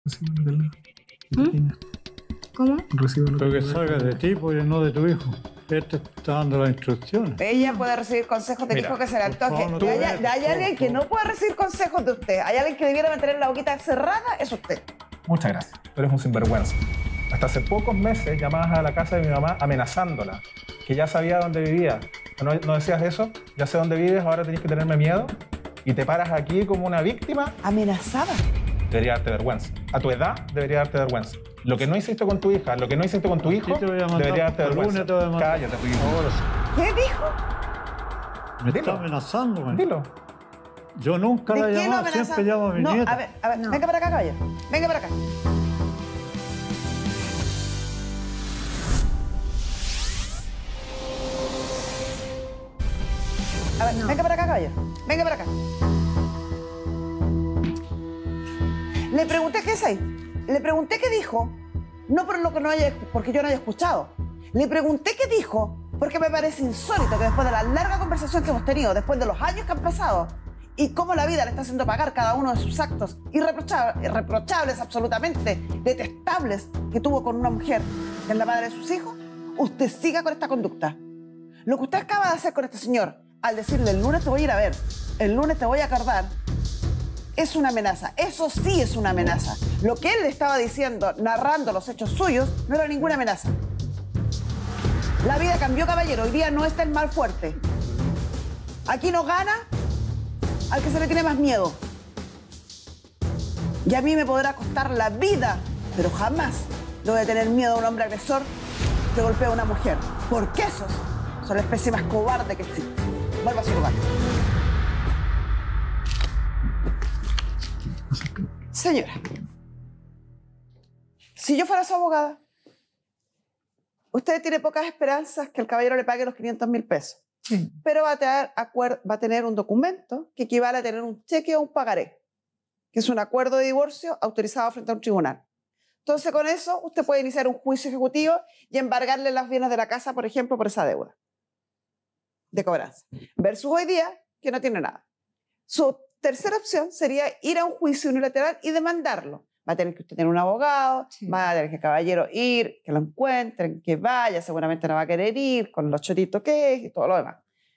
¿Mm? ¿Cómo? Pero que salga de ti, pues no de tu hijo. Él te está dando las instrucciones. Ella puede recibir consejos del hijo que se le antoje. por favor, Hay alguien que no puede recibir consejos de usted. Hay alguien que debiera mantener la boquita cerrada, es usted. Muchas gracias. Tú eres un sinvergüenza. Hasta hace pocos meses llamabas a la casa de mi mamá amenazándola, que ya sabía dónde vivía. ¿No decías eso? Ya sé dónde vives, ahora tenés que tenerme miedo. Y te paras aquí como una víctima. ¿Amenazada? Debería darte vergüenza. A tu edad debería darte vergüenza. Lo que no hiciste con tu hija, lo que no hiciste con tu hijo, debería darte vergüenza. Cállate, ridículo. ¿Qué dijo? Me está amenazando, man. Dilo. Yo nunca la he llamado, siempre llamo a mi nieta. A ver, no. Venga para acá, caballo. Venga para acá. A ver, venga para acá, caballo. Venga para acá. Le pregunté qué es ahí. Le pregunté qué dijo, no por lo que porque yo no haya escuchado. Le pregunté qué dijo, porque me parece insólito que después de la larga conversación que hemos tenido, después de los años que han pasado, y cómo la vida le está haciendo pagar cada uno de sus actos irreprochables, absolutamente detestables, que tuvo con una mujer que es la madre de sus hijos, usted siga con esta conducta. Lo que usted acaba de hacer con este señor, al decirle el lunes te voy a ir a ver, el lunes te voy a acordar, es una amenaza. Eso sí es una amenaza. Lo que él le estaba diciendo, narrando los hechos suyos, no era ninguna amenaza. La vida cambió, caballero. Hoy día no está el mal fuerte. Aquí no gana al que se le tiene más miedo. Y a mí me podrá costar la vida, pero jamás le voy a tener miedo a un hombre agresor que golpea a una mujer. Porque esos son la especie más cobarde que existe. Vuelva a su lugar. Señora, si yo fuera su abogada, usted tiene pocas esperanzas que el caballero le pague los 500.000 pesos. Sí. Pero va a tener un documento que equivale a tener un cheque o un pagaré, que es un acuerdo de divorcio autorizado frente a un tribunal. Entonces, con eso, usted puede iniciar un juicio ejecutivo y embargarle los bienes de la casa, por ejemplo, por esa deuda de cobranza. Versus hoy día, que no tiene nada. Su tercera opción sería ir a un juicio unilateral y demandarlo. Va a tener que usted tener un abogado, sí. Va a tener que el caballero ir, que lo encuentren, que vaya, seguramente no va a querer ir, con los choritos que es y todo lo demás.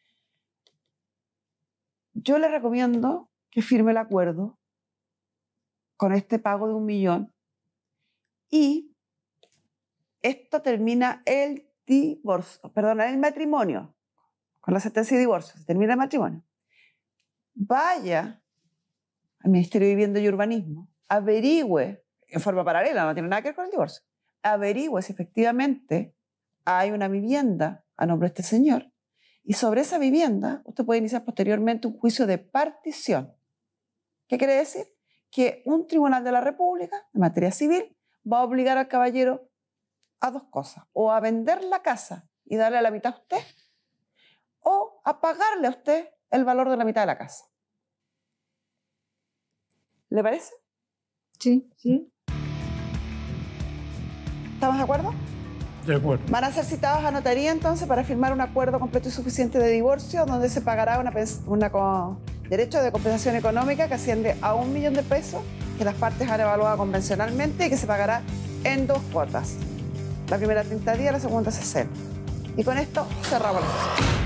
Yo le recomiendo que firme el acuerdo con este pago de 1 millón y esto termina el divorcio, perdón, el matrimonio, con la sentencia de divorcio, se termina el matrimonio. Vaya al Ministerio de Vivienda y Urbanismo, averigüe, en forma paralela, no tiene nada que ver con el divorcio, averigüe si efectivamente hay una vivienda a nombre de este señor y sobre esa vivienda usted puede iniciar posteriormente un juicio de partición. ¿Qué quiere decir? Que un tribunal de la República, en materia civil, va a obligar al caballero a 2 cosas, o a vender la casa y darle la mitad a usted, o a pagarle a usted el valor de la mitad de la casa. ¿Le parece? Sí, sí. ¿Estamos de acuerdo? De acuerdo. Van a ser citados a notaría entonces para firmar un acuerdo completo y suficiente de divorcio donde se pagará derecho de compensación económica que asciende a 1 millón de pesos que las partes han evaluado convencionalmente y que se pagará en 2 cuotas. La primera 30 días, la segunda 60. Y con esto cerramos la sesión.